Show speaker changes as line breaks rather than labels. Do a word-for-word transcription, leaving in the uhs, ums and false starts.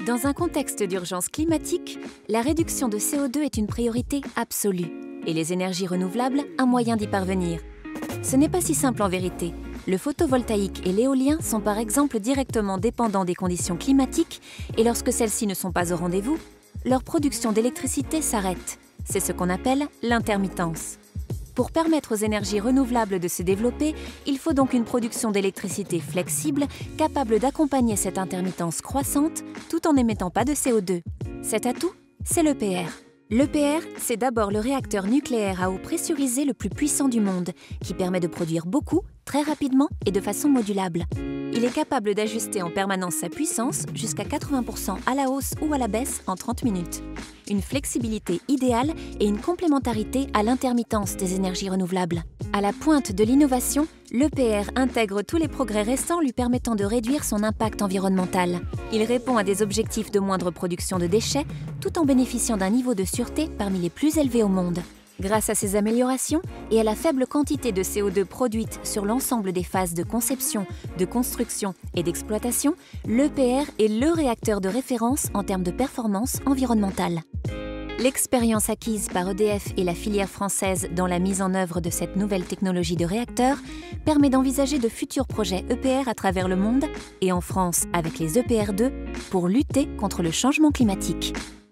Dans un contexte d'urgence climatique, la réduction de C O deux est une priorité absolue et les énergies renouvelables un moyen d'y parvenir. Ce n'est pas si simple en vérité. Le photovoltaïque et l'éolien sont par exemple directement dépendants des conditions climatiques et lorsque celles-ci ne sont pas au rendez-vous, leur production d'électricité s'arrête. C'est ce qu'on appelle l'intermittence. Pour permettre aux énergies renouvelables de se développer, il faut donc une production d'électricité flexible, capable d'accompagner cette intermittence croissante tout en n'émettant pas de C O deux. Cet atout, c'est l'E P R. L'E P R, c'est d'abord le réacteur nucléaire à eau pressurisée le plus puissant du monde, qui permet de produire beaucoup, très rapidement et de façon modulable. Il est capable d'ajuster en permanence sa puissance jusqu'à quatre-vingts pour cent à la hausse ou à la baisse en trente minutes. Une flexibilité idéale et une complémentarité à l'intermittence des énergies renouvelables. À la pointe de l'innovation, l'E P R intègre tous les progrès récents lui permettant de réduire son impact environnemental. Il répond à des objectifs de moindre production de déchets, tout en bénéficiant d'un niveau de sûreté parmi les plus élevés au monde. Grâce à ces améliorations et à la faible quantité de C O deux produite sur l'ensemble des phases de conception, de construction et d'exploitation, l'E P R est le réacteur de référence en termes de performance environnementale. L'expérience acquise par E D F et la filière française dans la mise en œuvre de cette nouvelle technologie de réacteur permet d'envisager de futurs projets E P R à travers le monde et en France avec les E P R deux pour lutter contre le changement climatique.